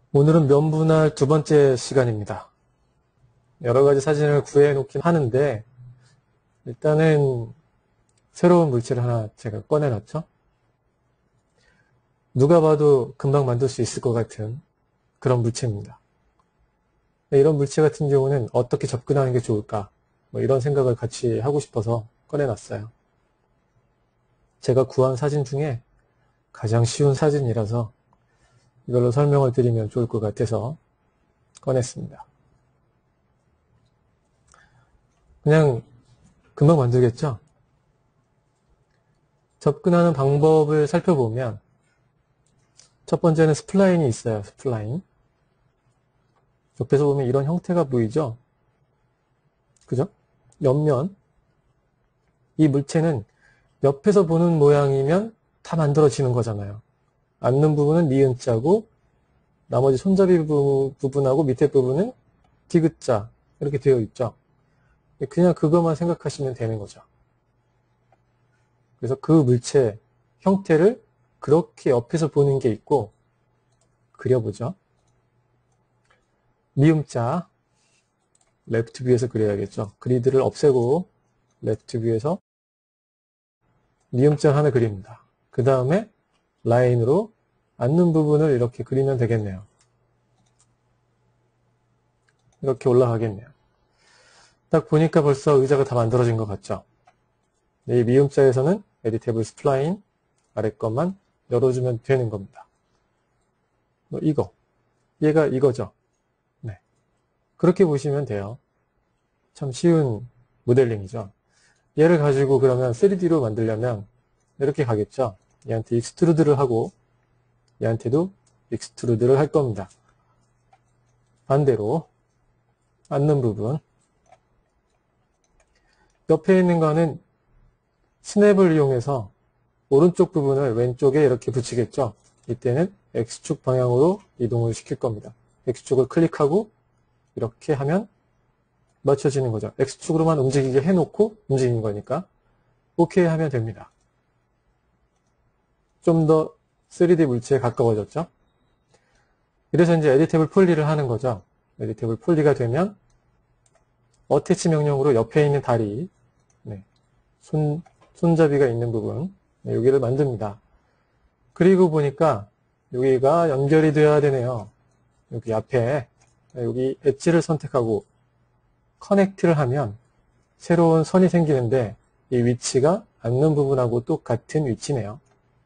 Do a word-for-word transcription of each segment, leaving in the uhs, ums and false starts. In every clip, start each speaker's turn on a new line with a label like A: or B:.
A: 오늘은 면분할 두 번째 시간입니다. 여러 가지 사진을 구해 놓긴 하는데 일단은 새로운 물체를 하나 제가 꺼내놨죠. 누가 봐도 금방 만들 수 있을 것 같은 그런 물체입니다. 이런 물체 같은 경우는 어떻게 접근하는 게 좋을까, 뭐 이런 생각을 같이 하고 싶어서 꺼내놨어요. 제가 구한 사진 중에 가장 쉬운 사진이라서 이걸로 설명을 드리면 좋을 것 같아서 꺼냈습니다. 그냥 금방 만들겠죠? 접근하는 방법을 살펴보면 첫 번째는 스플라인이 있어요. 스플라인. 옆에서 보면 이런 형태가 보이죠? 그죠? 옆면. 이 물체는 옆에서 보는 모양이면 다 만들어지는 거잖아요. 앉는 부분은 니은자고 나머지 손잡이 부분하고 밑에 부분은 디귿자 이렇게 되어 있죠. 그냥 그것만 생각하시면 되는 거죠. 그래서 그 물체 형태를 그렇게 옆에서 보는 게 있고, 그려보죠. 미음자 레프트 뷰에서 그려야겠죠. 그리드를 없애고 레프트 뷰에서 미음자 하나 그립니다. 그 다음에 라인으로 앉는 부분을 이렇게 그리면 되겠네요. 이렇게 올라가겠네요. 딱 보니까 벌써 의자가 다 만들어진 것 같죠. 이 미음자에서는 에디테이블 스플라인 아래 것만 열어주면 되는 겁니다. 뭐 이거, 얘가 이거죠. 네, 그렇게 보시면 돼요. 참 쉬운 모델링이죠. 얘를 가지고 그러면 쓰리디로 만들려면 이렇게 가겠죠. 얘한테 익스트루드를 하고 얘한테도 익스트루드를 할 겁니다. 반대로 앉는 부분, 옆에 있는 거는 스냅을 이용해서 오른쪽 부분을 왼쪽에 이렇게 붙이겠죠. 이때는 X축 방향으로 이동을 시킬 겁니다. X축을 클릭하고 이렇게 하면 맞춰지는 거죠. X축으로만 움직이게 해놓고 움직이는 거니까 오케이 하면 됩니다. 좀 더 쓰리디 물체에 가까워졌죠. 그래서 이제 에디테이블 폴리를 하는 거죠. 에디테이블 폴리가 되면 어태치 명령으로 옆에 있는 다리, 네, 손, 손잡이가 있는 부분, 네, 여기를 만듭니다. 그리고 보니까 여기가 연결이 되어야 되네요. 여기 앞에 여기 엣지를 선택하고 커넥트를 하면 새로운 선이 생기는데 이 위치가 앉는 부분하고 똑같은 위치네요.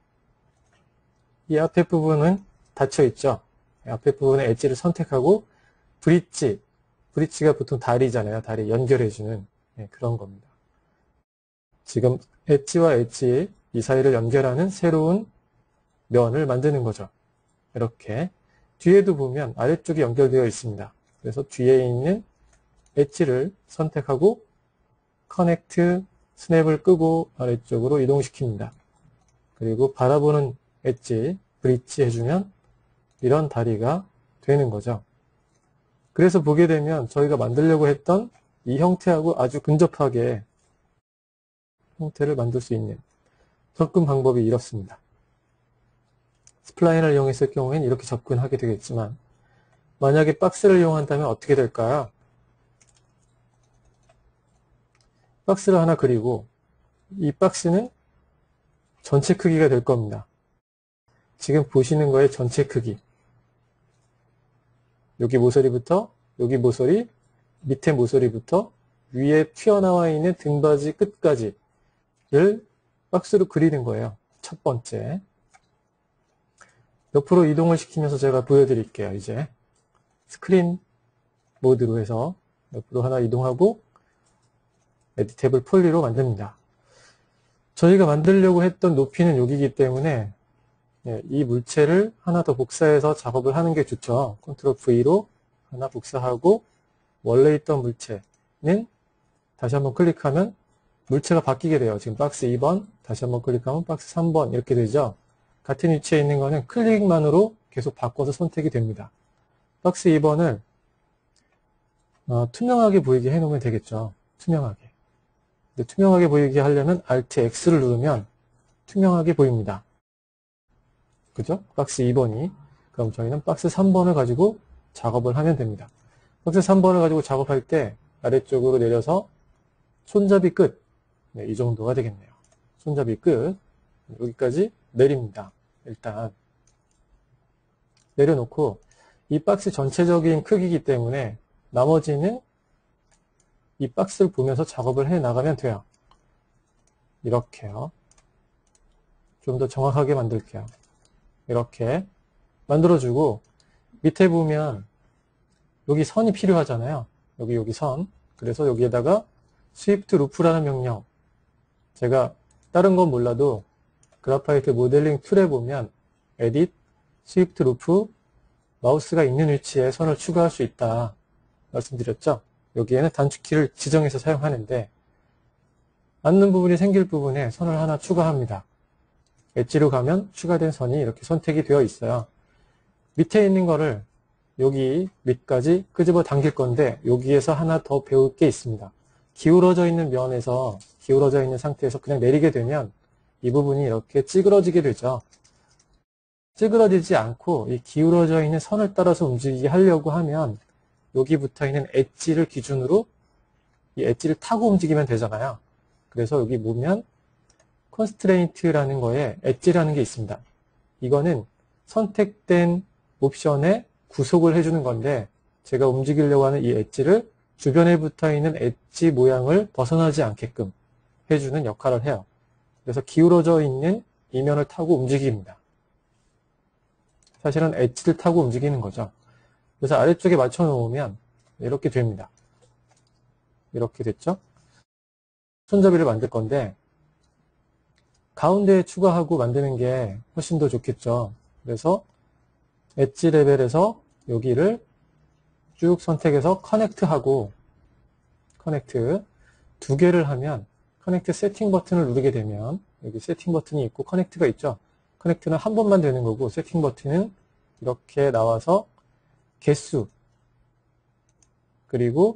A: 이 앞에 부분은 닫혀 있죠. 앞에 부분의 엣지를 선택하고 브릿지, 브릿지가 보통 다리잖아요. 다리 연결해주는, 네, 그런 겁니다. 지금 엣지와 엣지 이 사이를 연결하는 새로운 면을 만드는 거죠. 이렇게 뒤에도 보면 아래쪽이 연결되어 있습니다. 그래서 뒤에 있는 엣지를 선택하고 커넥트, 스냅을 끄고 아래쪽으로 이동시킵니다. 그리고 바라보는 엣지, 브릿지 해주면 이런 다리가 되는 거죠. 그래서 보게 되면 저희가 만들려고 했던 이 형태하고 아주 근접하게 형태를 만들 수 있는 접근 방법이 이렇습니다. 스플라인을 이용했을 경우에는 이렇게 접근하게 되겠지만 만약에 박스를 이용한다면 어떻게 될까요? 박스를 하나 그리고 이 박스는 전체 크기가 될 겁니다. 지금 보시는 거의 전체 크기, 여기 모서리부터 여기 모서리, 밑에 모서리부터 위에 튀어나와 있는 등받이 끝까지를 박스로 그리는 거예요. 첫 번째. 옆으로 이동을 시키면서 제가 보여드릴게요. 이제 스크린 모드로 해서 옆으로 하나 이동하고 에디테이블 폴리로 만듭니다. 저희가 만들려고 했던 높이는 여기이기 때문에 이 물체를 하나 더 복사해서 작업을 하는 게 좋죠. 컨트롤 브이로 하나 복사하고 원래 있던 물체는 다시 한번 클릭하면 물체가 바뀌게 돼요. 지금 박스 이 번 다시 한번 클릭하면 박스 삼 번 이렇게 되죠. 같은 위치에 있는 거는 클릭만으로 계속 바꿔서 선택이 됩니다. 박스 이 번을 어, 투명하게 보이게 해놓으면 되겠죠. 투명하게. 근데 투명하게 보이게 하려면 알트 엑스를 누르면 투명하게 보입니다. 그죠? 박스 이 번이. 그럼 저희는 박스 삼 번을 가지고 작업을 하면 됩니다. 박스 삼 번을 가지고 작업할 때 아래쪽으로 내려서 손잡이 끝, 네, 이 정도가 되겠네요. 손잡이 끝, 여기까지 내립니다. 일단 내려놓고 이 박스 전체적인 크기이기 때문에 나머지는 이 박스를 보면서 작업을 해 나가면 돼요. 이렇게요. 좀 더 정확하게 만들게요. 이렇게 만들어주고 밑에 보면 여기 선이 필요하잖아요. 여기 여기 선. 그래서 여기에다가 스위프트 루프라는 명령, 제가 다른 건 몰라도 그래파이트 모델링 툴에 보면 에딧, 스위프트 루프, 마우스가 있는 위치에 선을 추가할 수 있다 말씀드렸죠. 여기에는 단축키를 지정해서 사용하는데 맞는 부분이 생길 부분에 선을 하나 추가합니다. 엣지로 가면 추가된 선이 이렇게 선택이 되어 있어요. 밑에 있는 거를 여기 밑까지 끄집어 당길 건데 여기에서 하나 더 배울 게 있습니다. 기울어져 있는 면에서 기울어져 있는 상태에서 그냥 내리게 되면 이 부분이 이렇게 찌그러지게 되죠. 찌그러지지 않고 이 기울어져 있는 선을 따라서 움직이게 하려고 하면 여기 붙어 있는 엣지를 기준으로 이 엣지를 타고 움직이면 되잖아요. 그래서 여기 보면 constraint라는 거에 엣지라는 게 있습니다. 이거는 선택된 옵션에 구속을 해주는 건데 제가 움직이려고 하는 이 엣지를 주변에 붙어 있는 엣지 모양을 벗어나지 않게끔 해주는 역할을 해요. 그래서 기울어져 있는 이면을 타고 움직입니다. 사실은 엣지를 타고 움직이는 거죠. 그래서 아래쪽에 맞춰 놓으면 이렇게 됩니다. 이렇게 됐죠? 손잡이를 만들 건데 가운데에 추가하고 만드는 게 훨씬 더 좋겠죠. 그래서 엣지 레벨에서 여기를 쭉 선택해서 커넥트하고 커넥트 두 개를 하면 커넥트 세팅 버튼을 누르게 되면 여기 세팅 버튼이 있고 커넥트가 있죠. 커넥트는 한 번만 되는 거고 세팅 버튼은 이렇게 나와서 개수 그리고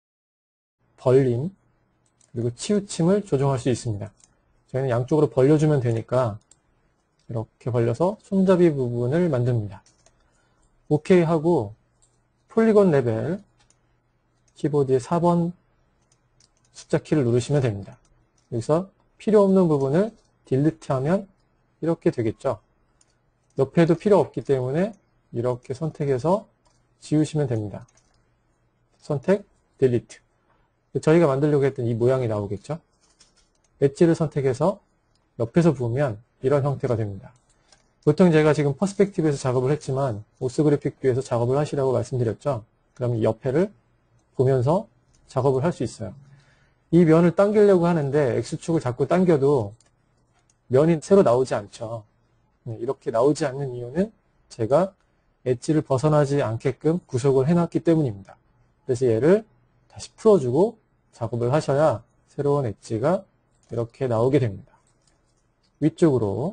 A: 벌림 그리고 치우침을 조정할 수 있습니다. 저희는 양쪽으로 벌려주면 되니까 이렇게 벌려서 손잡이 부분을 만듭니다. 오케이 하고 폴리곤 레벨 키보드의 사 번 숫자 키를 누르시면 됩니다. 여기서 필요 없는 부분을 딜리트 하면 이렇게 되겠죠. 옆에도 필요 없기 때문에 이렇게 선택해서 지우시면 됩니다. 선택, 딜리트. 저희가 만들려고 했던 이 모양이 나오겠죠. 엣지를 선택해서 옆에서 보면 이런 형태가 됩니다. 보통 제가 지금 퍼스펙티브에서 작업을 했지만 오스그래픽 뷰에서 작업을 하시라고 말씀드렸죠. 그럼 이 옆에를 보면서 작업을 할 수 있어요. 이 면을 당기려고 하는데 X축을 자꾸 당겨도 면이 새로 나오지 않죠. 이렇게 나오지 않는 이유는 제가 엣지를 벗어나지 않게끔 구속을 해놨기 때문입니다. 그래서 얘를 다시 풀어주고 작업을 하셔야 새로운 엣지가 이렇게 나오게 됩니다. 위쪽으로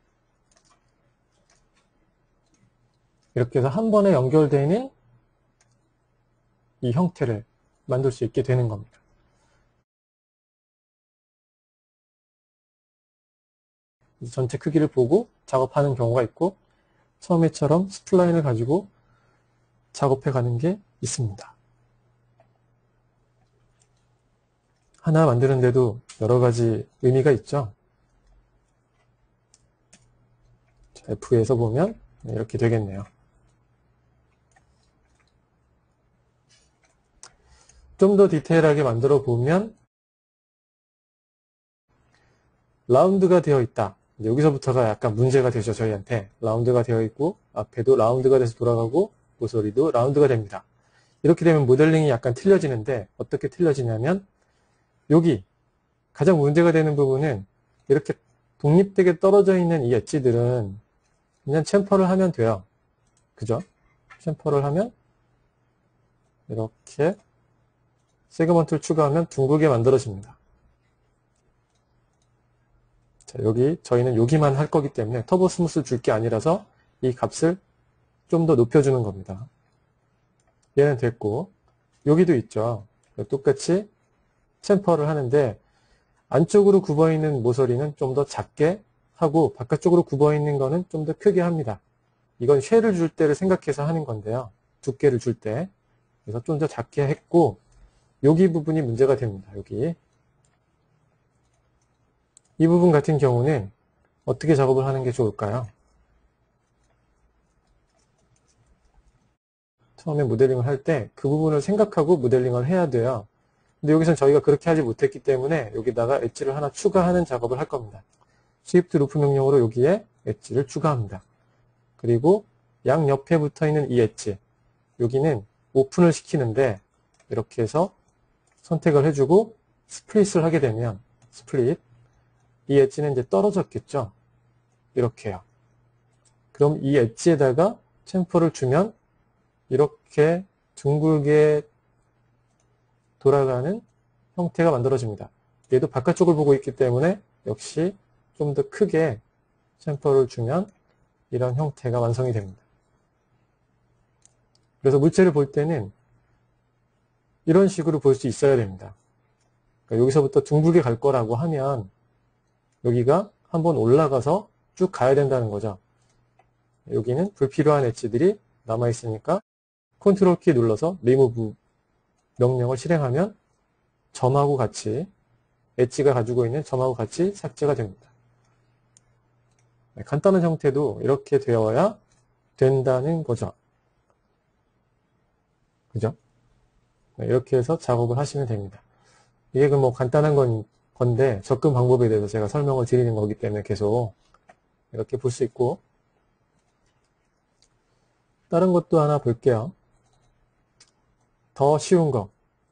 A: 이렇게 해서 한 번에 연결되어 있는 이 형태를 만들 수 있게 되는 겁니다. 전체 크기를 보고 작업하는 경우가 있고 처음에처럼 스플라인을 가지고 작업해 가는 게 있습니다. 하나 만드는데도 여러 가지 의미가 있죠. 에프에서 보면 이렇게 되겠네요. 좀 더 디테일하게 만들어 보면 라운드가 되어 있다. 여기서부터가 약간 문제가 되죠. 저희한테 라운드가 되어 있고 앞에도 라운드가 돼서 돌아가고 모서리도 라운드가 됩니다. 이렇게 되면 모델링이 약간 틀려지는데 어떻게 틀려지냐면 여기 가장 문제가 되는 부분은 이렇게 독립되게 떨어져 있는 이 엣지들은 그냥 챔퍼를 하면 돼요. 그죠? 챔퍼를 하면 이렇게 세그먼트를 추가하면 둥글게 만들어집니다. 자, 여기 저희는 여기만 할 거기 때문에 터보 스무스를 줄 게 아니라서 이 값을 좀 더 높여주는 겁니다. 얘는 됐고 여기도 있죠. 똑같이 챔퍼를 하는데 안쪽으로 굽어있는 모서리는 좀 더 작게 하고 바깥쪽으로 굽어있는 거는 좀 더 크게 합니다. 이건 쉘을 줄 때를 생각해서 하는 건데요. 두께를 줄 때. 그래서 좀 더 작게 했고, 여기 부분이 문제가 됩니다. 여기. 이 부분 같은 경우는 어떻게 작업을 하는 게 좋을까요? 처음에 모델링을 할 때 그 부분을 생각하고 모델링을 해야 돼요. 근데 여기서는 저희가 그렇게 하지 못했기 때문에 여기다가 엣지를 하나 추가하는 작업을 할 겁니다. 스위프트 루프 명령으로 여기에 엣지를 추가합니다. 그리고 양 옆에 붙어 있는 이 엣지, 여기는 오픈을 시키는데 이렇게 해서 선택을 해주고 스플릿을 하게 되면 스플릿, 이 엣지는 이제 떨어졌겠죠. 이렇게요. 그럼 이 엣지에다가 챔퍼를 주면 이렇게 둥글게 돌아가는 형태가 만들어집니다. 얘도 바깥쪽을 보고 있기 때문에 역시 좀 더 크게 챔퍼를 주면 이런 형태가 완성이 됩니다. 그래서 물체를 볼 때는 이런 식으로 볼 수 있어야 됩니다. 그러니까 여기서부터 둥글게 갈 거라고 하면 여기가 한번 올라가서 쭉 가야 된다는 거죠. 여기는 불필요한 엣지들이 남아있으니까 컨트롤 키 눌러서 리무브 명령을 실행하면 점하고 같이, 엣지가 가지고 있는 점하고 같이 삭제가 됩니다. 간단한 형태도 이렇게 되어야 된다는 거죠. 그죠? 이렇게 해서 작업을 하시면 됩니다. 이게 그 뭐 간단한 건, 건데 접근 방법에 대해서 제가 설명을 드리는 거기 때문에 계속 이렇게 볼 수 있고, 다른 것도 하나 볼게요. 더 쉬운 거.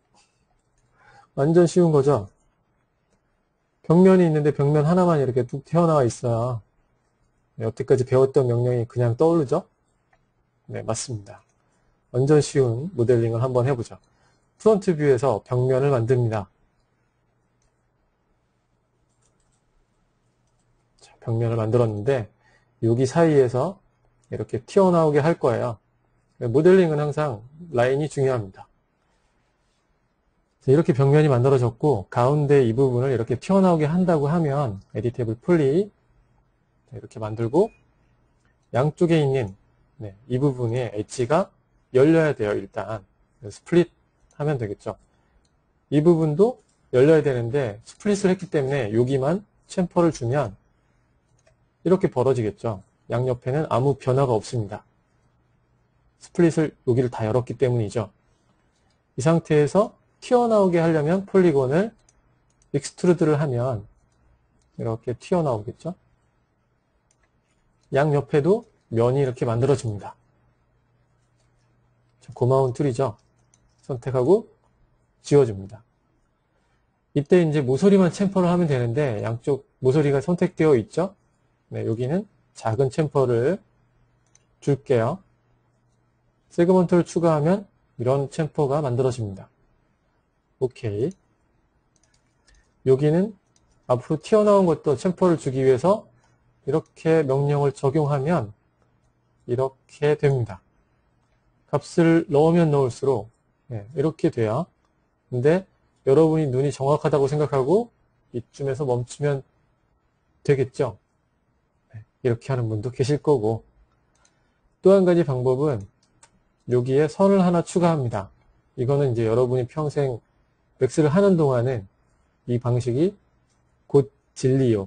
A: 완전 쉬운 거죠. 벽면이 있는데 벽면 하나만 이렇게 뚝 튀어나와 있어요. 여태까지 배웠던 명령이 그냥 떠오르죠? 네, 맞습니다. 완전 쉬운 모델링을 한번 해보죠. 프론트 뷰에서 벽면을 만듭니다. 자, 벽면을 만들었는데 여기 사이에서 이렇게 튀어나오게 할 거예요. 모델링은 항상 라인이 중요합니다. 이렇게 벽면이 만들어졌고 가운데 이 부분을 이렇게 튀어나오게 한다고 하면 에디테이블 풀리 이렇게 만들고 양쪽에 있는 네, 이 부분의 엣지가 열려야 돼요. 일단 스플릿 하면 되겠죠. 이 부분도 열려야 되는데 스플릿을 했기 때문에 여기만 챔퍼를 주면 이렇게 벌어지겠죠. 양옆에는 아무 변화가 없습니다. 스플릿을 여기를 다 열었기 때문이죠. 이 상태에서 튀어나오게 하려면 폴리곤을 익스트루드를 하면 이렇게 튀어나오겠죠. 양옆에도 면이 이렇게 만들어집니다. 고마운 툴이죠. 선택하고 지워줍니다. 이때 이제 모서리만 챔퍼를 하면 되는데 양쪽 모서리가 선택되어 있죠. 네, 여기는 작은 챔퍼를 줄게요. 세그먼트를 추가하면 이런 챔퍼가 만들어집니다. 오케이. 여기는 앞으로 튀어나온 것도 챔퍼를 주기 위해서 이렇게 명령을 적용하면 이렇게 됩니다. 값을 넣으면 넣을수록 네, 이렇게 돼요. 근데 여러분이 눈이 정확하다고 생각하고 이쯤에서 멈추면 되겠죠. 네, 이렇게 하는 분도 계실 거고, 또 한 가지 방법은 여기에 선을 하나 추가합니다. 이거는 이제 여러분이 평생 맥스를 하는 동안은 이 방식이 곧 진리요.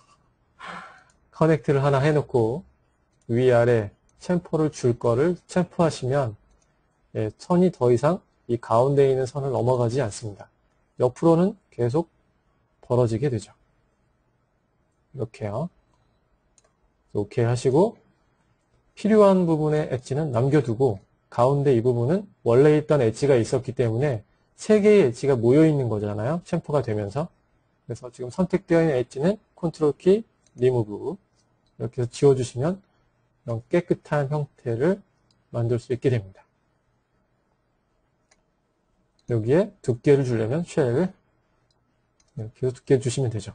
A: 커넥트를 하나 해놓고 위아래 챔퍼를 줄 거를 챔퍼하시면 예, 선이 더 이상 이 가운데에 있는 선을 넘어가지 않습니다. 옆으로는 계속 벌어지게 되죠. 이렇게요. 오케이 하시고 필요한 부분의 엣지는 남겨두고 가운데 이 부분은 원래 있던 엣지가 있었기 때문에 세 개의 엣지가 모여 있는 거잖아요. 챔퍼가 되면서. 그래서 지금 선택되어 있는 엣지는 컨트롤 키, 리무브 이렇게 해서 지워주시면 이런 깨끗한 형태를 만들 수 있게 됩니다. 여기에 두께를 주려면 쉘 이렇게 해서 두께 주시면 되죠.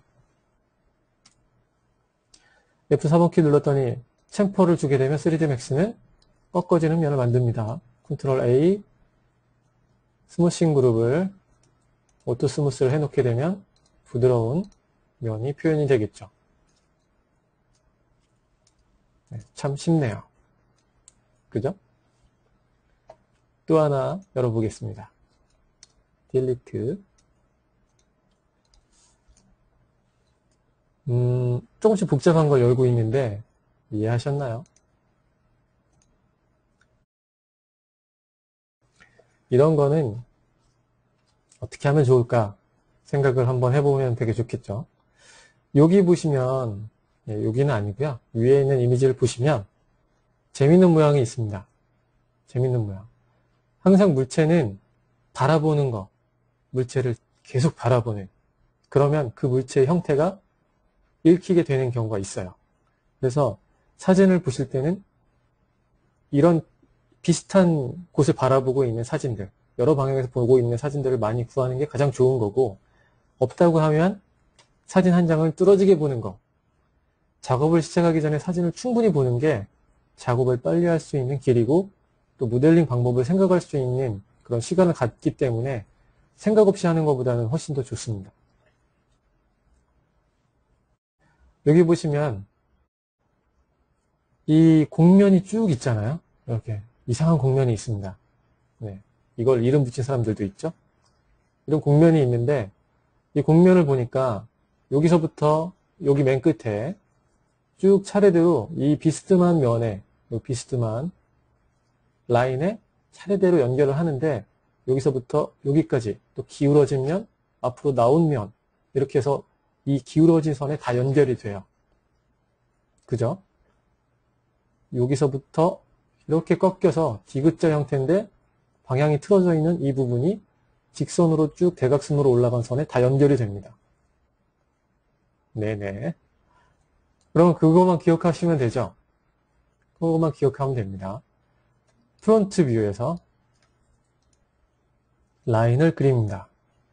A: 에프 사 번 키 눌렀더니 챔퍼를 주게 되면 쓰리디 맥스는 꺾어지는 면을 만듭니다. 컨트롤 A 스무싱 그룹을 오토 스무스를 해놓게 되면 부드러운 면이 표현이 되겠죠. 네, 참 쉽네요. 그죠? 또 하나 열어보겠습니다. 딜리트. 음, 조금씩 복잡한 걸 열고 있는데 이해하셨나요? 이런 거는 어떻게 하면 좋을까 생각을 한번 해보면 되게 좋겠죠. 여기 보시면, 예, 여기는 아니고요. 위에 있는 이미지를 보시면 재밌는 모양이 있습니다. 재밌는 모양. 항상 물체는 바라보는 거, 물체를 계속 바라보는, 그러면 그 물체의 형태가 읽히게 되는 경우가 있어요. 그래서 사진을 보실 때는 이런 비슷한 곳을 바라보고 있는 사진들, 여러 방향에서 보고 있는 사진들을 많이 구하는 게 가장 좋은 거고, 없다고 하면 사진 한 장을 뚫어지게 보는 거. 작업을 시작하기 전에 사진을 충분히 보는 게 작업을 빨리 할 수 있는 길이고, 또 모델링 방법을 생각할 수 있는 그런 시간을 갖기 때문에 생각 없이 하는 것보다는 훨씬 더 좋습니다. 여기 보시면 이 곡면이 쭉 있잖아요. 이렇게 이상한 곡면이 있습니다. 네, 이걸 이름 붙인 사람들도 있죠. 이런 곡면이 있는데 이 곡면을 보니까 여기서부터 여기 맨 끝에 쭉 차례대로 이 비스듬한 면에, 이 비스듬한 라인에 차례대로 연결을 하는데 여기서부터 여기까지 또 기울어진 면, 앞으로 나온 면, 이렇게 해서 이 기울어진 선에 다 연결이 돼요. 그죠? 여기서부터 이렇게 꺾여서 디귿자 형태인데 방향이 틀어져 있는 이 부분이 직선으로 쭉 대각선으로 올라간 선에 다 연결이 됩니다. 네네. 그럼 그것만 기억하시면 되죠? 그것만 기억하면 됩니다. 프론트 뷰에서 라인을 그립니다.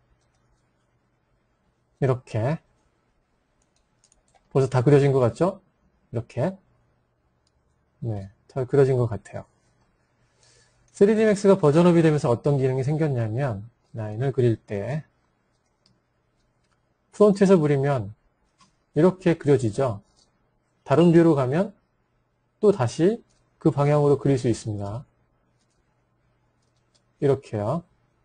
A: 이렇게. 벌써 다 그려진 것 같죠? 이렇게. 네, 잘 그려진 것 같아요. 쓰리디 맥스가 버전업이 되면서 어떤 기능이 생겼냐면 라인을 그릴 때 프론트에서 그리면 이렇게 그려지죠. 다른 뷰로 가면 또 다시 그 방향으로 그릴 수 있습니다. 이렇게요.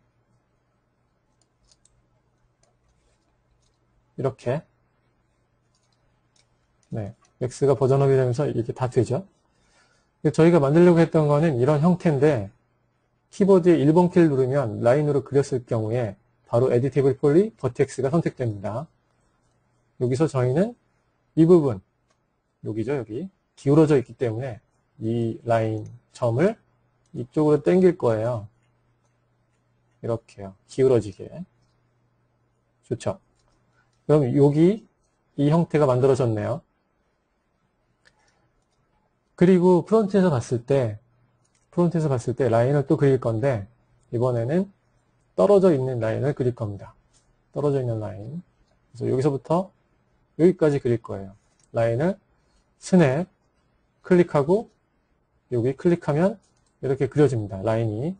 A: 이렇게. 네, 맥스가 버전업이 되면서 이렇게 다 되죠. 저희가 만들려고 했던 거는 이런 형태인데 키보드에 일 번 키를 누르면 라인으로 그렸을 경우에 바로 에디테이블 폴리 버텍스가 선택됩니다. 여기서 저희는 이 부분, 여기죠, 여기 기울어져 있기 때문에 이 라인 점을 이쪽으로 당길 거예요. 이렇게요. 기울어지게. 좋죠. 그럼 여기 이 형태가 만들어졌네요. 그리고 프론트에서 봤을 때 프론트에서 봤을 때 라인을 또 그릴 건데 이번에는 떨어져 있는 라인을 그릴 겁니다. 떨어져 있는 라인. 그래서 여기서부터 여기까지 그릴 거예요. 라인을 스냅 클릭하고 여기 클릭하면 이렇게 그려집니다. 라인이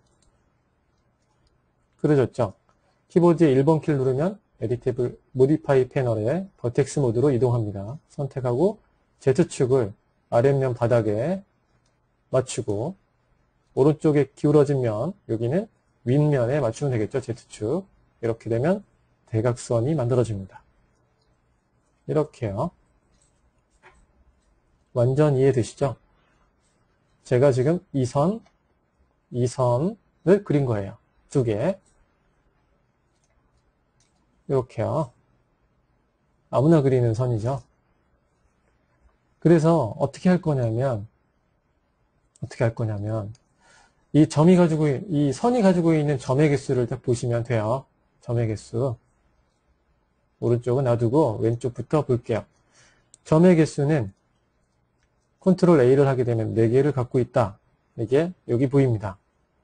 A: 그려졌죠. 키보드에 일 번 키를 누르면 에디테이블 모디파이 패널에 버텍스 모드로 이동합니다. 선택하고 Z축을 아랫면 바닥에 맞추고 오른쪽에 기울어진 면, 여기는 윗면에 맞추면 되겠죠. Z축. 이렇게 되면 대각선이 만들어집니다. 이렇게요. 완전 이해되시죠? 제가 지금 이 선, 이 선을 그린 거예요. 두 개. 이렇게요. 아무나 그리는 선이죠. 그래서 어떻게 할 거냐면, 어떻게 할 거냐면, 이 점이 가지고, 이 선이 가지고 있는 점의 개수를 딱 보시면 돼요. 점의 개수. 오른쪽은 놔두고 왼쪽부터 볼게요. 점의 개수는 컨트롤 A를 하게 되면 네 개를 갖고 있다. 이게 여기 보입니다.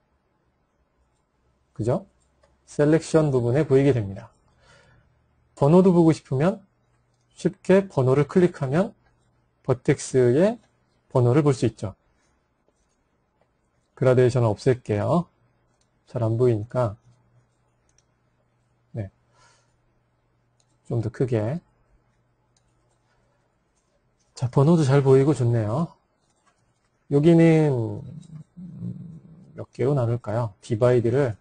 A: 그죠? 셀렉션 부분에 보이게 됩니다. 번호도 보고 싶으면 쉽게 번호를 클릭하면 버텍스의 번호를 볼 수 있죠. 그라데이션을 없앨게요. 잘 안 보이니까. 네. 좀 더 크게. 자, 번호도 잘 보이고 좋네요. 여기는 몇 개로 나눌까요? 디바이드를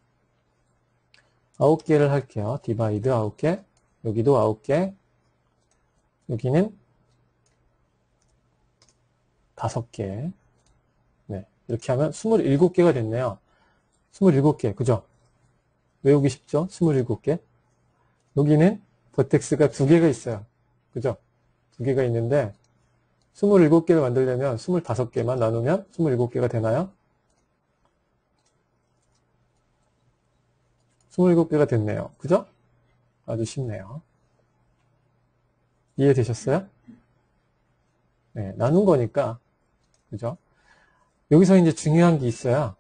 A: 아홉 개를 할게요. 디바이드 아홉 개, 여기도 아홉 개, 여기는 다섯 개. 네, 이렇게 하면 스물일곱 개가 됐네요. 스물일곱 개, 그죠? 외우기 쉽죠? 스물일곱 개. 여기는 버텍스가 두 개가 있어요. 그죠? 두 개가 있는데 스물일곱 개를 만들려면 스물다섯 개만 나누면 스물일곱 개가 되나요? 스물일곱 개가 됐네요. 그죠? 아주 쉽네요. 이해되셨어요? 네, 나눈 거니까. 그죠? 여기서 이제 중요한 게 있어요.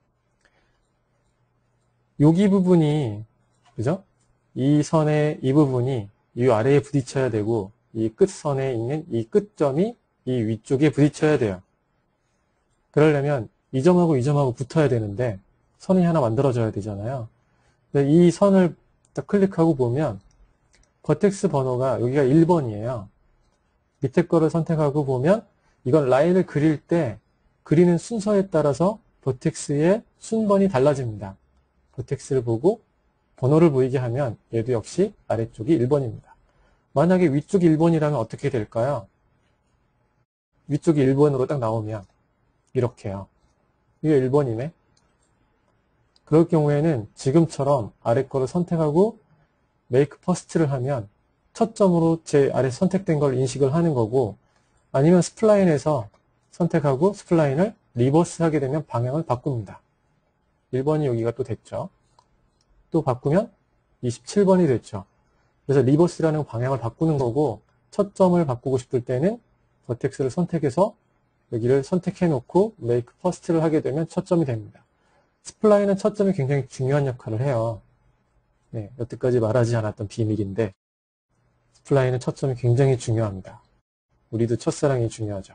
A: 여기 부분이, 그죠? 이 선의 이 부분이 이 아래에 부딪혀야 되고, 이 끝선에 있는 이 끝점이 이 위쪽에 부딪혀야 돼요. 그러려면 이 점하고 이 점하고 붙어야 되는데, 선이 하나 만들어져야 되잖아요. 이 선을 딱 클릭하고 보면, 버텍스 번호가 여기가 일 번이에요. 밑에 거를 선택하고 보면, 이건 라인을 그릴 때, 그리는 순서에 따라서 버텍스의 순번이 달라집니다. 버텍스를 보고 번호를 보이게 하면 얘도 역시 아래쪽이 일 번입니다. 만약에 위쪽이 일 번이라면 어떻게 될까요? 위쪽이 일 번으로 딱 나오면 이렇게요. 이게 일 번이네. 그럴 경우에는 지금처럼 아래 거를 선택하고 Make First를 하면 첫 점으로 제 아래 선택된 걸 인식을 하는 거고, 아니면 스플라인에서 선택하고 스플라인을 리버스 하게 되면 방향을 바꿉니다. 일 번이 여기가 또 됐죠. 또 바꾸면 이십칠 번이 됐죠. 그래서 리버스라는 방향을 바꾸는 거고, 첫 점을 바꾸고 싶을 때는 버텍스를 선택해서 여기를 선택해 놓고 Make First를 하게 되면 첫 점이 됩니다. 스플라인은 첫 점이 굉장히 중요한 역할을 해요. 네, 여태까지 말하지 않았던 비밀인데 스플라인은 첫 점이 굉장히 중요합니다. 우리도 첫사랑이 중요하죠.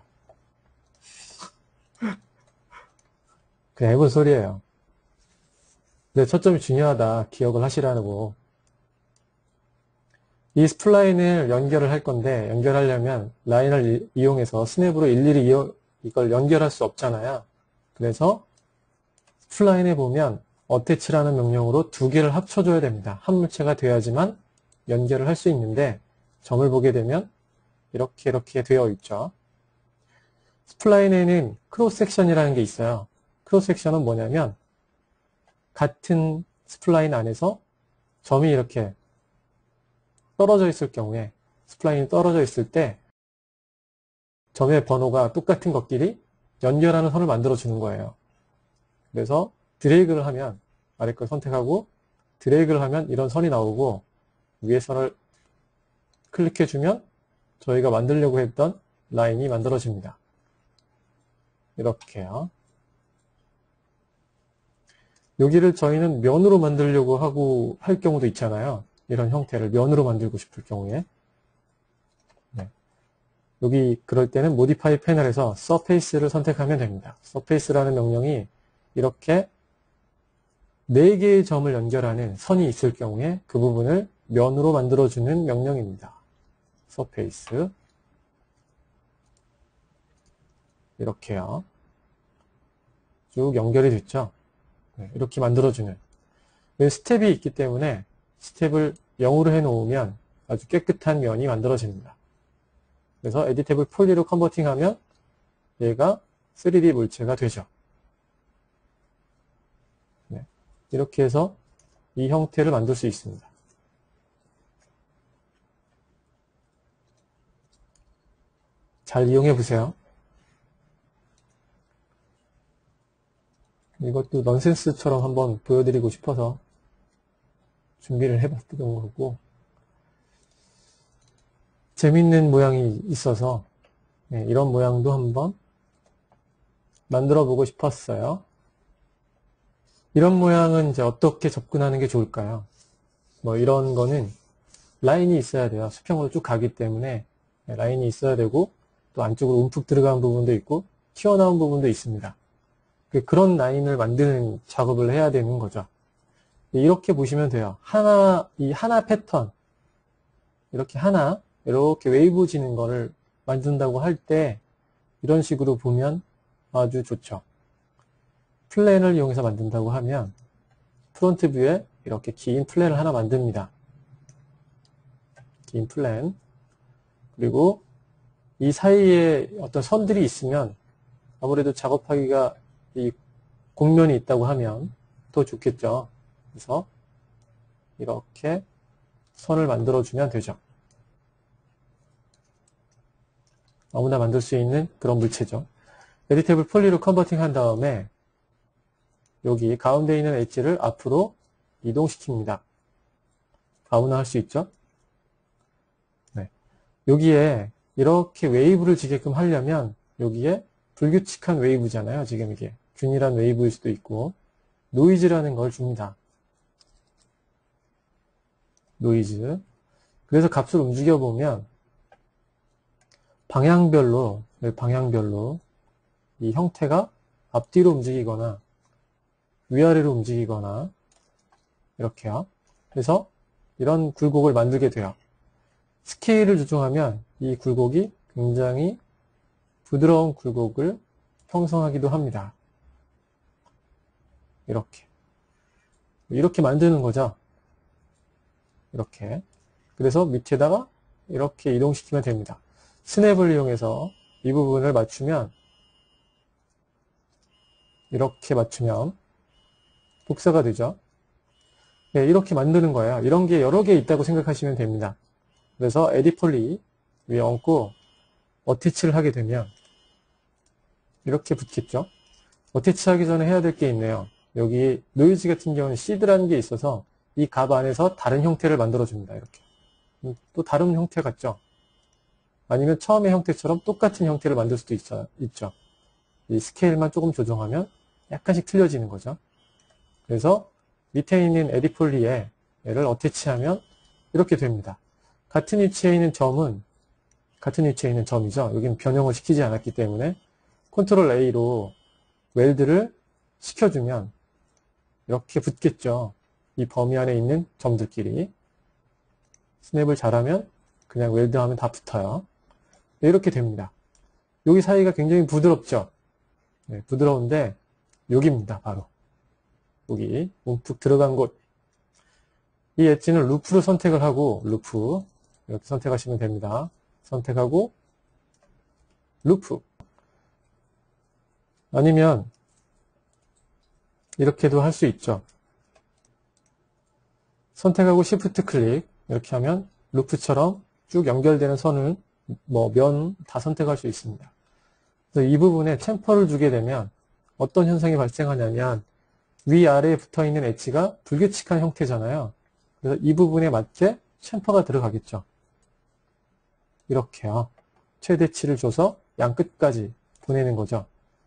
A: 그냥 해본 소리예요. 근데 첫 점이 중요하다 기억을 하시라고. 이 스플라인을 연결을 할 건데, 연결하려면 라인을 이용해서 스냅으로 일일이 이어, 이걸 연결할 수 없잖아요. 그래서 스플라인에 보면 어태치라는 명령으로 두 개를 합쳐줘야 됩니다. 한 물체가 돼야지만 연결을 할 수 있는데, 점을 보게 되면 이렇게 이렇게 되어 있죠. 스플라인에는 크로스 섹션이라는 게 있어요. 크로스 섹션은 뭐냐면 같은 스플라인 안에서 점이 이렇게 떨어져 있을 경우에, 스플라인이 떨어져 있을 때 점의 번호가 똑같은 것끼리 연결하는 선을 만들어 주는 거예요. 그래서 드래그를 하면, 아래 걸 선택하고 드래그를 하면 이런 선이 나오고, 위에 선을 클릭해 주면 저희가 만들려고 했던 라인이 만들어집니다. 이렇게요. 여기를 저희는 면으로 만들려고 하고 할 경우도 있잖아요. 이런 형태를 면으로 만들고 싶을 경우에. 네. 여기 그럴 때는 Modify 패널에서 Surface를 선택하면 됩니다. Surface라는 명령이 이렇게 네 개의 점을 연결하는 선이 있을 경우에 그 부분을 면으로 만들어주는 명령입니다. Surface. 이렇게요. 쭉 연결이 됐죠. 네, 이렇게 만들어주는. 스텝이 있기 때문에 스텝을 영으로 해놓으면 아주 깨끗한 면이 만들어집니다. 그래서 에디테이블 폴리로 컨버팅하면 얘가 쓰리디 물체가 되죠. 네, 이렇게 해서 이 형태를 만들 수 있습니다. 잘 이용해 보세요. 이것도 넌센스처럼 한번 보여드리고 싶어서 준비를 해봤던 거고, 재밌는 모양이 있어서 네, 이런 모양도 한번 만들어 보고 싶었어요. 이런 모양은 이제 어떻게 접근하는 게 좋을까요? 뭐 이런 거는 라인이 있어야 돼요. 수평으로 쭉 가기 때문에 라인이 있어야 되고, 또 안쪽으로 움푹 들어간 부분도 있고 튀어나온 부분도 있습니다. 그런 라인을 만드는 작업을 해야 되는 거죠. 이렇게 보시면 돼요. 하나, 이 하나 패턴, 이렇게 하나, 이렇게 웨이브 지는 거를 만든다고 할 때, 이런 식으로 보면 아주 좋죠. 플랜을 이용해서 만든다고 하면 프론트 뷰에 이렇게 긴 플랜을 하나 만듭니다. 긴 플랜. 그리고 이 사이에 어떤 선들이 있으면 아무래도 작업하기가 이 곡면이 있다고 하면 더 좋겠죠. 그래서 이렇게 선을 만들어주면 되죠. 아무나 만들 수 있는 그런 물체죠. 에디테이블 폴리로 컨버팅 한 다음에 여기 가운데 있는 엣지를 앞으로 이동시킵니다. 아무나 할 수 있죠. 네. 여기에 이렇게 웨이브를 지게끔 하려면 여기에 불규칙한 웨이브잖아요. 지금 이게 균일한 웨이브일 수도 있고 노이즈라는 걸 줍니다. 노이즈. 그래서 값을 움직여 보면 방향별로 방향별로 이 형태가 앞뒤로 움직이거나 위아래로 움직이거나 이렇게요. 그래서 이런 굴곡을 만들게 돼요. 스케일을 조정하면 이 굴곡이 굉장히 부드러운 굴곡을 형성하기도 합니다. 이렇게 이렇게 만드는 거죠. 이렇게. 그래서 밑에다가 이렇게 이동시키면 됩니다. 스냅을 이용해서 이 부분을 맞추면 이렇게 맞추면 복사가 되죠. 네, 이렇게 만드는 거예요. 이런 게 여러 개 있다고 생각하시면 됩니다. 그래서 에디 폴리 위에 얹고 어태치를 하게 되면 이렇게 붙겠죠. 어태치 하기 전에 해야 될 게 있네요. 여기 노이즈 같은 경우는 시드라는 게 있어서 이 값 안에서 다른 형태를 만들어줍니다. 이렇게. 또 다른 형태 같죠? 아니면 처음의 형태처럼 똑같은 형태를 만들 수도 있어, 있죠. 이 스케일만 조금 조정하면 약간씩 틀려지는 거죠. 그래서 밑에 있는 에디폴리에 얘를 어태치하면 이렇게 됩니다. 같은 위치에 있는 점은 같은 위치에 있는 점이죠. 여기는 변형을 시키지 않았기 때문에 컨트롤 A로 웰드를 시켜주면 이렇게 붙겠죠. 이 범위 안에 있는 점들끼리. 스냅을 잘하면 그냥 웰드하면 다 붙어요. 네, 이렇게 됩니다. 여기 사이가 굉장히 부드럽죠. 네, 부드러운데 여기입니다. 바로 여기 움푹 들어간 곳. 이 엣지는 루프로 선택을 하고 루프 이렇게 선택하시면 됩니다. 선택하고 루프 아니면 이렇게도 할 수 있죠. 선택하고 시프트 클릭 이렇게 하면 루프처럼 쭉 연결되는 선을 뭐 면 다 선택할 수 있습니다. 그래서 이 부분에 챔퍼를 주게 되면 어떤 현상이 발생하냐면 위아래에 붙어있는 엣지가 불규칙한 형태잖아요. 그래서 이 부분에 맞게 챔퍼가 들어가겠죠. 이렇게요. 최대치를 줘서 양 끝까지 보내는 거죠.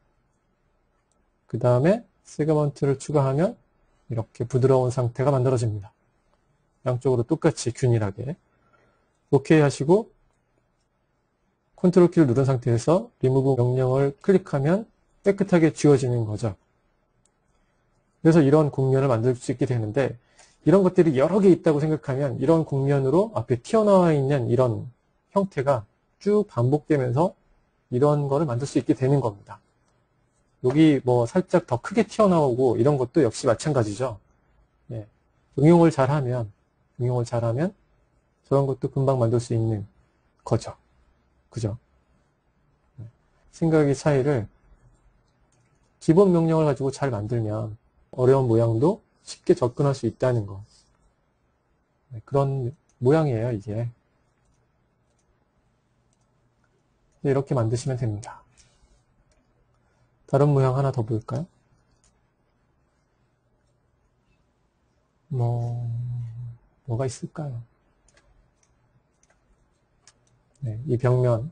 A: 그 다음에 세그먼트를 추가하면 이렇게 부드러운 상태가 만들어집니다. 양쪽으로 똑같이 균일하게. 오케이 하시고 컨트롤 키를 누른 상태에서 리무브 명령을 클릭하면 깨끗하게 지워지는 거죠. 그래서 이런 곡면을 만들 수 있게 되는데 이런 것들이 여러 개 있다고 생각하면 이런 곡면으로 앞에 튀어나와 있는 이런 형태가 쭉 반복되면서 이런 거를 만들 수 있게 되는 겁니다. 여기 뭐 살짝 더 크게 튀어나오고 이런 것도 역시 마찬가지죠. 예. 응용을 잘하면 응용을 잘하면 저런 것도 금방 만들 수 있는 거죠. 그죠? 생각의 차이를 기본 명령을 가지고 잘 만들면 어려운 모양도 쉽게 접근할 수 있다는 거. 그런 모양이에요, 이게. 이렇게 만드시면 됩니다. 다른 모양 하나 더 볼까요? 뭐, 뭐가 있을까요? 네, 이 벽면.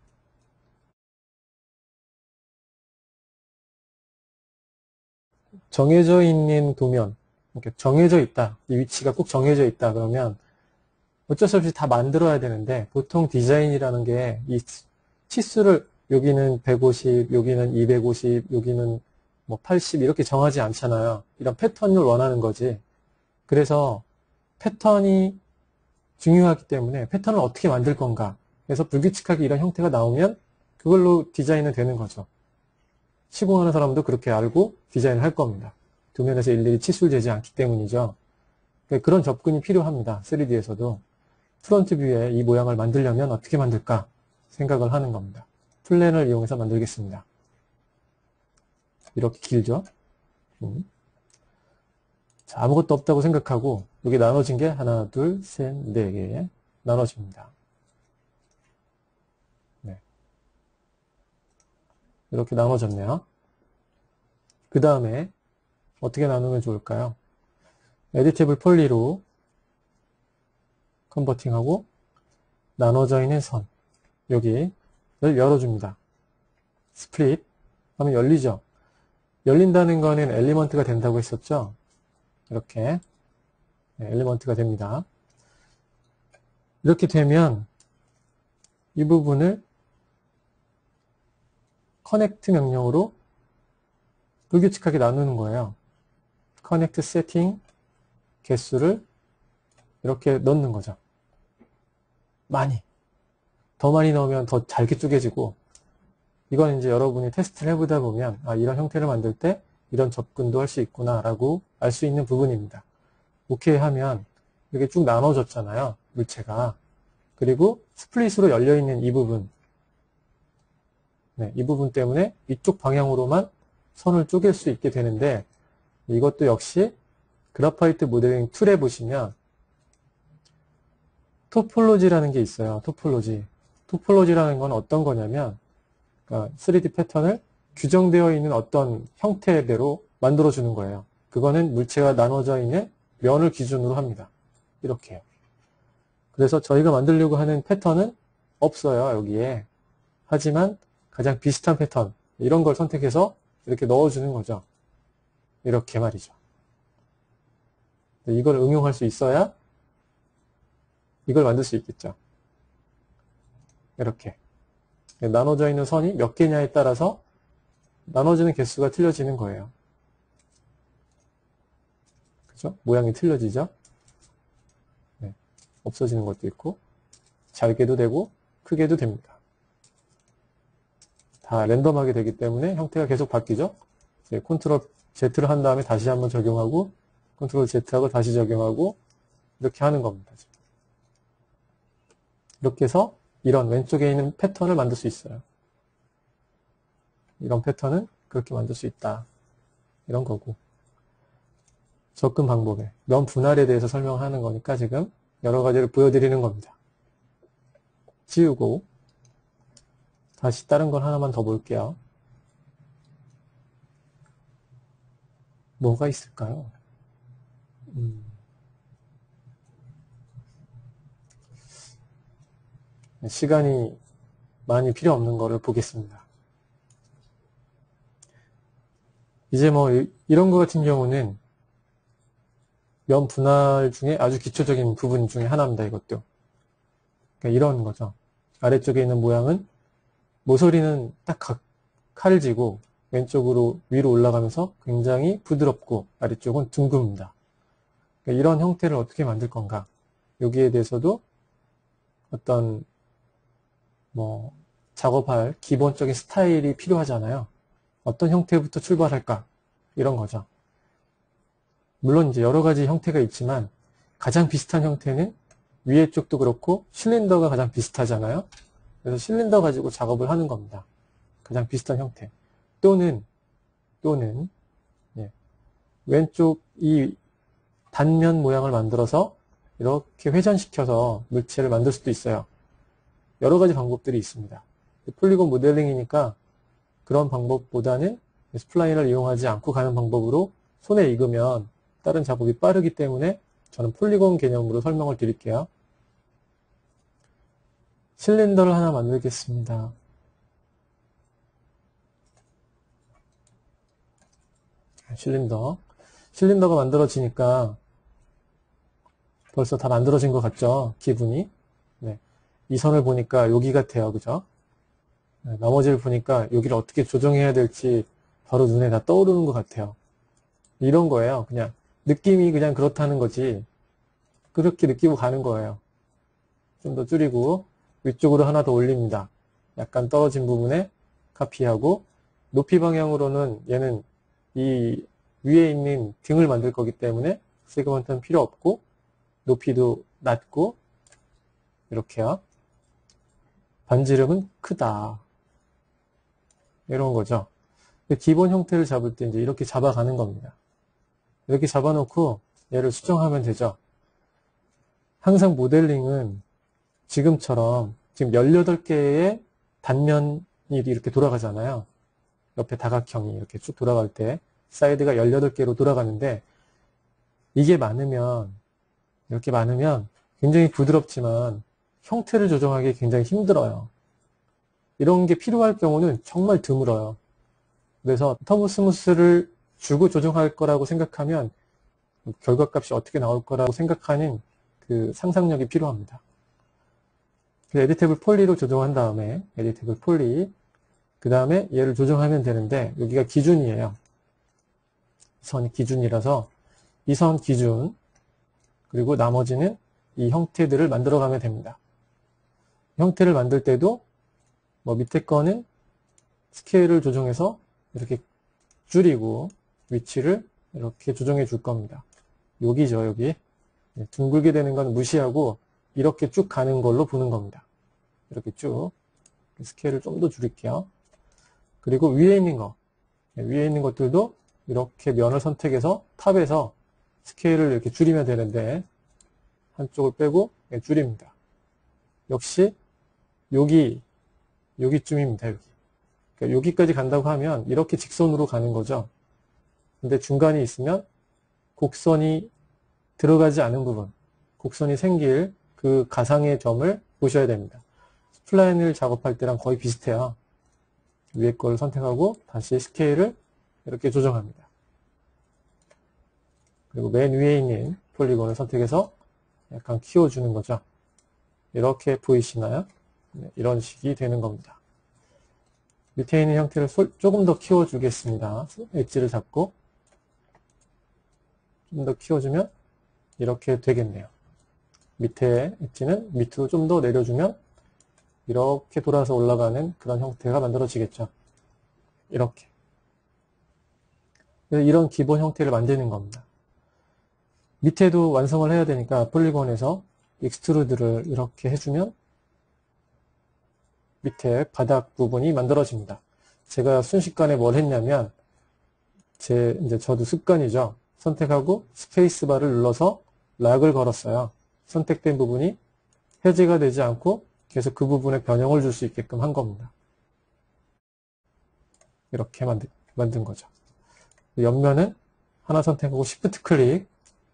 A: 정해져 있는 도면, 이렇게 정해져 있다. 이 위치가 꼭 정해져 있다. 그러면 어쩔 수 없이 다 만들어야 되는데 보통 디자인이라는 게 이 치수를 여기는 백오십, 여기는 이백오십, 여기는 뭐 팔십 이렇게 정하지 않잖아요. 이런 패턴을 원하는 거지. 그래서 패턴이 중요하기 때문에 패턴을 어떻게 만들 건가. 그래서 불규칙하게 이런 형태가 나오면 그걸로 디자인은 되는 거죠. 시공하는 사람도 그렇게 알고 디자인을 할 겁니다. 도면에서 일일이 치술되지 않기 때문이죠. 그런 접근이 필요합니다. 쓰리디에서도. 프론트 뷰에 이 모양을 만들려면 어떻게 만들까 생각을 하는 겁니다. 플랜을 이용해서 만들겠습니다. 이렇게 길죠? 음. 자, 아무것도 없다고 생각하고 여기 나눠진 게 하나, 둘, 셋, 네 개 나눠집니다. 네. 이렇게 나눠졌네요. 그 다음에 어떻게 나누면 좋을까요? 에디테이블 폴리로 컨버팅하고 나눠져 있는 선 여기를 열어줍니다. 스플릿 하면 열리죠. 열린다는 거는 엘리먼트가 된다고 했었죠. 이렇게 엘리먼트가 됩니다. 이렇게 되면 이 부분을 커넥트 명령으로 불규칙하게 나누는 거예요. 커넥트 세팅 개수를 이렇게 넣는 거죠. 많이. 더 많이 넣으면 더 잘게 쪼개지고, 이건 이제 여러분이 테스트를 해보다 보면, 아, 이런 형태를 만들 때 이런 접근도 할 수 있구나, 라고 알 수 있는 부분입니다. 오케이 하면, 이렇게 쭉 나눠졌잖아요, 물체가. 그리고 스플릿으로 열려있는 이 부분. 네, 이 부분 때문에 이쪽 방향으로만 선을 쪼갤 수 있게 되는데, 이것도 역시 그래파이트 모델링 툴에 보시면 토폴로지라는 게 있어요. 토폴로지. 토폴로지라는 건 어떤 거냐면 그러니까 쓰리디 패턴을 규정되어 있는 어떤 형태대로 만들어주는 거예요. 그거는 물체가 나눠져 있는 면을 기준으로 합니다. 이렇게요. 그래서 저희가 만들려고 하는 패턴은 없어요. 여기에. 하지만 가장 비슷한 패턴 이런 걸 선택해서 이렇게 넣어주는 거죠. 이렇게 말이죠. 이걸 응용할 수 있어야 이걸 만들 수 있겠죠. 이렇게 나눠져 있는 선이 몇 개냐에 따라서 나눠지는 개수가 틀려지는 거예요. 그죠? 모양이 틀려지죠? 네. 없어지는 것도 있고 잘게도 되고 크게도 됩니다. 다 랜덤하게 되기 때문에 형태가 계속 바뀌죠? 네, 컨트롤 Z를 한 다음에 다시 한번 적용하고 컨트롤 Z하고 다시 적용하고 이렇게 하는 겁니다. 이렇게 해서 이런 왼쪽에 있는 패턴을 만들 수 있어요. 이런 패턴은 그렇게 만들 수 있다. 이런 거고. 접근 방법에 면 분할에 대해서 설명하는 거니까 지금 여러 가지를 보여드리는 겁니다. 지우고 다시 다른 걸 하나만 더 볼게요. 뭐가 있을까요? 음. 시간이 많이 필요 없는 거를 보겠습니다. 이제 뭐 이런 거 같은 경우는 면 분할 중에 아주 기초적인 부분 중에 하나입니다. 이것도. 그러니까 이런 거죠. 아래쪽에 있는 모양은 모서리는 딱 칼을 쥐고 왼쪽으로 위로 올라가면서 굉장히 부드럽고 아래쪽은 둥급니다. 그러니까 이런 형태를 어떻게 만들 건가. 여기에 대해서도 어떤 뭐 작업할 기본적인 스타일이 필요하잖아요. 어떤 형태부터 출발할까? 이런 거죠. 물론 이제 여러 가지 형태가 있지만 가장 비슷한 형태는 위에 쪽도 그렇고 실린더가 가장 비슷하잖아요. 그래서 실린더 가지고 작업을 하는 겁니다. 가장 비슷한 형태. 또는 또는 예, 왼쪽 이 단면 모양을 만들어서 이렇게 회전시켜서 물체를 만들 수도 있어요. 여러 가지 방법들이 있습니다. 폴리곤 모델링이니까 그런 방법보다는 스플라인을 이용하지 않고 가는 방법으로 손에 익으면 다른 작업이 빠르기 때문에 저는 폴리곤 개념으로 설명을 드릴게요. 실린더를 하나 만들겠습니다. 실린더. 실린더가 만들어지니까 벌써 다 만들어진 것 같죠? 기분이. 네. 이 선을 보니까 여기 같아요. 그죠? 네. 나머지를 보니까 여기를 어떻게 조정해야 될지 바로 눈에 다 떠오르는 것 같아요. 이런 거예요. 그냥 느낌이 그냥 그렇다는 거지. 그렇게 느끼고 가는 거예요. 좀 더 줄이고 위쪽으로 하나 더 올립니다. 약간 떨어진 부분에 카피하고 높이 방향으로는 얘는 이 위에 있는 등을 만들 거기 때문에 세그먼트는 필요 없고 높이도 낮고 이렇게요. 반지름은 크다. 이런 거죠. 기본 형태를 잡을 때 이제 이렇게 잡아가는 겁니다. 이렇게 잡아놓고 얘를 수정하면 되죠. 항상 모델링은 지금처럼 지금 열여덟 개의 단면이 이렇게 돌아가잖아요. 옆에 다각형이 이렇게 쭉 돌아갈 때 사이드가 열여덟 개로 돌아가는데 이게 많으면 이렇게 많으면 굉장히 부드럽지만 형태를 조정하기 굉장히 힘들어요. 이런 게 필요할 경우는 정말 드물어요. 그래서 터보 스무스를 주고 조정할 거라고 생각하면 결과값이 어떻게 나올 거라고 생각하는 그 상상력이 필요합니다. 에디테이블 폴리로 조정한 다음에 에디테이블 폴리 그 다음에 얘를 조정하면 되는데 여기가 기준이에요. 선 기준이라서 이 선 기준 그리고 나머지는 이 형태들을 만들어 가면 됩니다. 형태를 만들 때도 뭐 밑에 거는 스케일을 조정해서 이렇게 줄이고 위치를 이렇게 조정해 줄 겁니다. 여기죠, 여기. 둥글게 되는 건 무시하고 이렇게 쭉 가는 걸로 보는 겁니다. 이렇게 쭉 스케일을 좀 더 줄일게요. 그리고 위에 있는 거, 위에 있는 것들도 이렇게 면을 선택해서 탑에서 스케일을 이렇게 줄이면 되는데 한쪽을 빼고 줄입니다. 역시 여기, 여기쯤입니다. 여기. 그러니까 여기까지 간다고 하면 이렇게 직선으로 가는 거죠. 근데 중간에 있으면 곡선이 들어가지 않은 부분, 곡선이 생길 그 가상의 점을 보셔야 됩니다. 스플라인을 작업할 때랑 거의 비슷해요. 위에 거를 선택하고 다시 스케일을 이렇게 조정합니다. 그리고 맨 위에 있는 폴리곤을 선택해서 약간 키워주는 거죠. 이렇게 보이시나요? 네, 이런 식이 되는 겁니다. 밑에 있는 형태를 조금 더 키워주겠습니다. 엣지를 잡고 좀 더 키워주면 이렇게 되겠네요. 밑에 엣지는 밑으로 좀 더 내려주면 이렇게 돌아서 올라가는 그런 형태가 만들어지겠죠. 이렇게. 이런 기본 형태를 만드는 겁니다. 밑에도 완성을 해야 되니까 폴리곤에서 익스트루드를 이렇게 해주면 밑에 바닥 부분이 만들어집니다. 제가 순식간에 뭘 했냐면 제 이제 저도 습관이죠. 선택하고 스페이스바를 눌러서 락을 걸었어요. 선택된 부분이 해제가 되지 않고 계속 그 부분에 변형을 줄 수 있게끔 한 겁니다. 이렇게 만든, 만든 거죠. 옆면은 하나 선택하고 시프트 클릭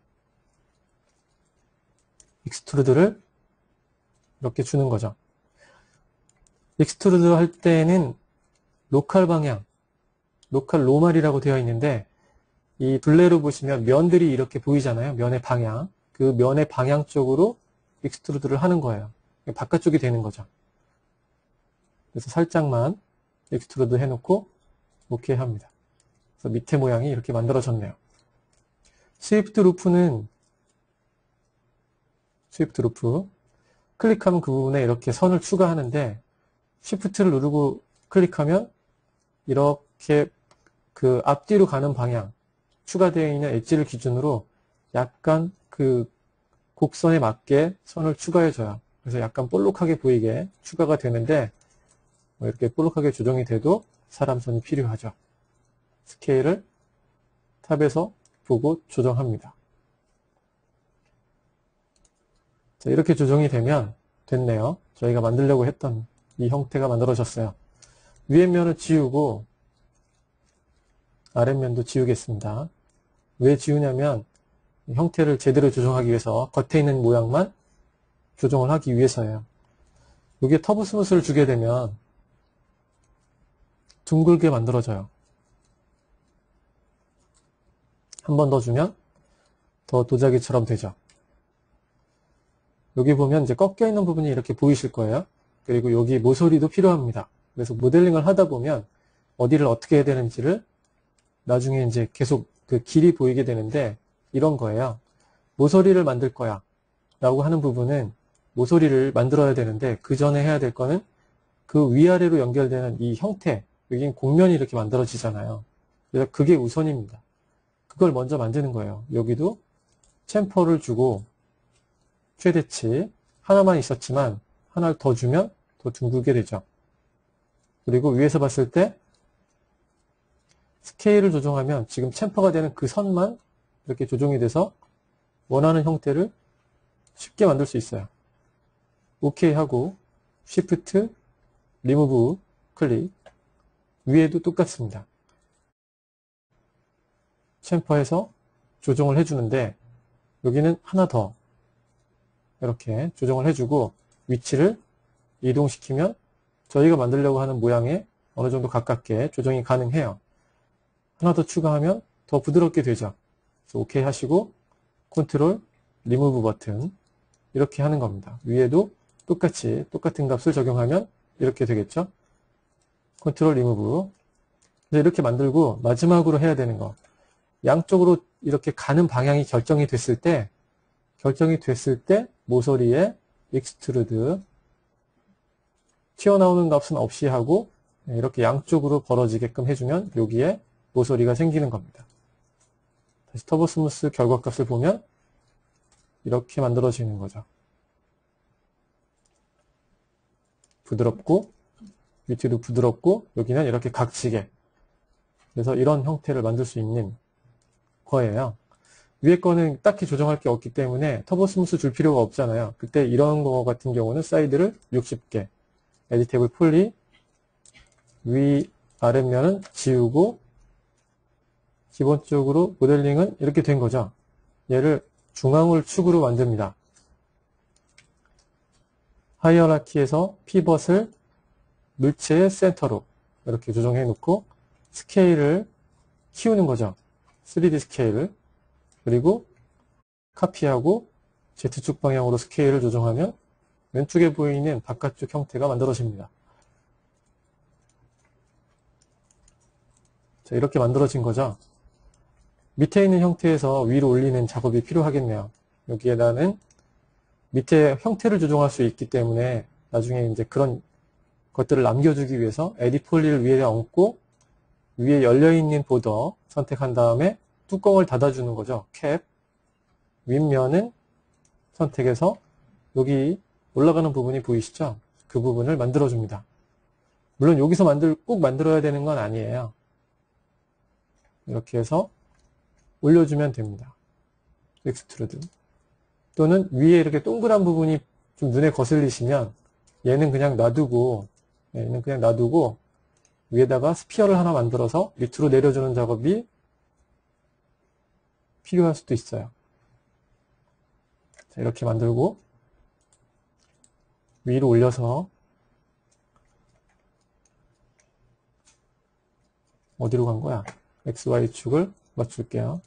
A: 익스트루드를 이렇게 주는 거죠. 익스트루드 할 때는 로컬 방향, 로컬 로말이라고 되어 있는데 이 둘레로 보시면 면들이 이렇게 보이잖아요. 면의 방향. 그 면의 방향 쪽으로 익스트루드를 하는 거예요. 바깥쪽이 되는 거죠. 그래서 살짝만 익스트루드 해놓고 오케이 합니다. 그래서 밑에 모양이 이렇게 만들어졌네요. 스위프트 루프는 스위프트 루프 클릭하면 그 부분에 이렇게 선을 추가하는데 시프트를 누르고 클릭하면 이렇게 그 앞뒤로 가는 방향 추가되어 있는 엣지를 기준으로 약간 그 곡선에 맞게 선을 추가해줘요. 그래서 약간 볼록하게 보이게 추가가 되는데 뭐 이렇게 볼록하게 조정이 돼도 사람 손이 필요하죠. 스케일을 탑에서 보고 조정합니다. 자, 이렇게 조정이 되면 됐네요. 저희가 만들려고 했던 이 형태가 만들어졌어요. 위에 면을 지우고 아랫면도 지우겠습니다. 왜 지우냐면 형태를 제대로 조정하기 위해서 겉에 있는 모양만 조정을 하기 위해서예요. 여기에 터보 스무스를 주게 되면 둥글게 만들어져요. 한 번 더 주면 더 도자기처럼 되죠. 여기 보면 이제 꺾여 있는 부분이 이렇게 보이실 거예요. 그리고 여기 모서리도 필요합니다. 그래서 모델링을 하다 보면 어디를 어떻게 해야 되는지를 나중에 이제 계속 그 길이 보이게 되는데 이런 거예요. 모서리를 만들 거야 라고 하는 부분은 모서리를 만들어야 되는데 그 전에 해야 될 거는 그 위아래로 연결되는 이 형태 여긴 곡면이 이렇게 만들어지잖아요. 그래서 그게 우선입니다. 그걸 먼저 만드는 거예요. 여기도 챔퍼를 주고 최대치 하나만 있었지만 하나를 더 주면 더 둥글게 되죠. 그리고 위에서 봤을 때 스케일을 조정하면 지금 챔퍼가 되는 그 선만 이렇게 조정이 돼서 원하는 형태를 쉽게 만들 수 있어요. 오케이 하고 Shift, Remove 클릭. 위에도 똑같습니다. 챔퍼에서 조정을 해주는데 여기는 하나 더 이렇게 조정을 해주고 위치를 이동시키면 저희가 만들려고 하는 모양에 어느 정도 가깝게 조정이 가능해요. 하나 더 추가하면 더 부드럽게 되죠. 그래서 오케이 하시고 컨트롤, 리무브 버튼 이렇게 하는 겁니다. 위에도 똑같이 똑같은 값을 적용하면 이렇게 되겠죠. 컨트롤, 리무브. 이렇게 만들고 마지막으로 해야 되는 거. 양쪽으로 이렇게 가는 방향이 결정이 됐을 때 결정이 됐을 때 모서리에 익스트루드 튀어나오는 값은 없이 하고 이렇게 양쪽으로 벌어지게끔 해주면 여기에 모서리가 생기는 겁니다. 다시 터보 스무스 결과값을 보면 이렇게 만들어지는 거죠. 부드럽고 밑에도 부드럽고 여기는 이렇게 각지게. 그래서 이런 형태를 만들 수 있는 거예요. 위에 거는 딱히 조정할 게 없기 때문에 터보 스무스 줄 필요가 없잖아요. 그때 이런 거 같은 경우는 사이드를 육십 개, 에디테이블 폴리, 위 아랫면은 지우고 기본적으로 모델링은 이렇게 된 거죠. 얘를 중앙을 축으로 만듭니다. 하이어라키에서 피벗을 물체의 센터로 이렇게 조정해 놓고 스케일을 키우는 거죠. 쓰리디 스케일을. 그리고 카피하고 Z축 방향으로 스케일을 조정하면 왼쪽에 보이는 바깥쪽 형태가 만들어집니다. 자, 이렇게 만들어진 거죠. 밑에 있는 형태에서 위로 올리는 작업이 필요하겠네요. 여기에다는 밑에 형태를 조정할 수 있기 때문에 나중에 이제 그런 것들을 남겨주기 위해서 에디 폴리를 위에 얹고 위에 열려있는 보더 선택한 다음에 뚜껑을 닫아주는 거죠. 캡. 윗면은 선택해서 여기 올라가는 부분이 보이시죠? 그 부분을 만들어줍니다. 물론 여기서 만들, 꼭 만들어야 되는 건 아니에요. 이렇게 해서 올려주면 됩니다. 엑스트루드. 또는 위에 이렇게 동그란 부분이 좀 눈에 거슬리시면 얘는 그냥 놔두고 얘는 그냥 놔두고 위에다가 스피어를 하나 만들어서 밑으로 내려주는 작업이 필요할 수도 있어요. 자, 이렇게 만들고 위로 올려서 어디로 간 거야? 엑스 와이 축을 맞출게요.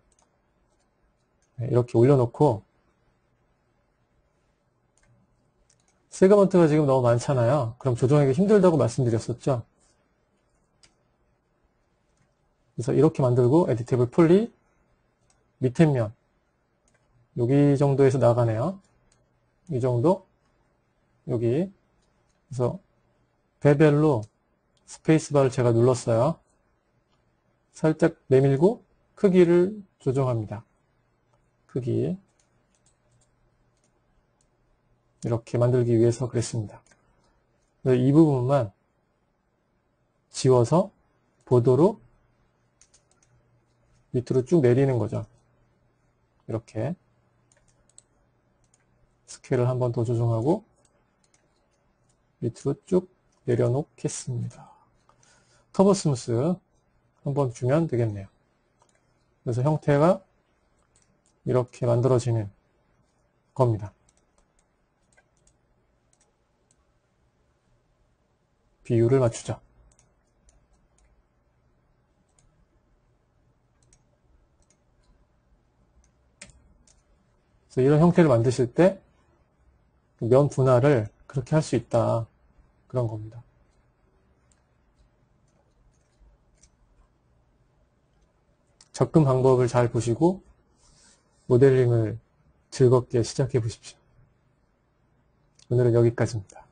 A: 네, 이렇게 올려놓고 세그먼트가 지금 너무 많잖아요. 그럼 조정하기 힘들다고 말씀드렸었죠. 그래서 이렇게 만들고 에디테이블 폴리 밑에 면 여기 정도에서 나가네요. 이 정도 여기. 그래서 베벨로 스페이스바를 제가 눌렀어요. 살짝 내밀고 크기를 조정합니다. 크기 이렇게 만들기 위해서 그랬습니다. 이 부분만 지워서 보도로 밑으로 쭉 내리는 거죠. 이렇게 스케일을 한 번 더 조정하고 밑으로 쭉 내려놓겠습니다. 터보 스무스 한번 주면 되겠네요. 그래서 형태가 이렇게 만들어지는 겁니다. 비율을 맞추죠. 그래서 이런 형태를 만드실 때 면 분할을 그렇게 할 수 있다. 그런 겁니다. 접근 방법을 잘 보시고 모델링을 즐겁게 시작해 보십시오. 오늘은 여기까지입니다.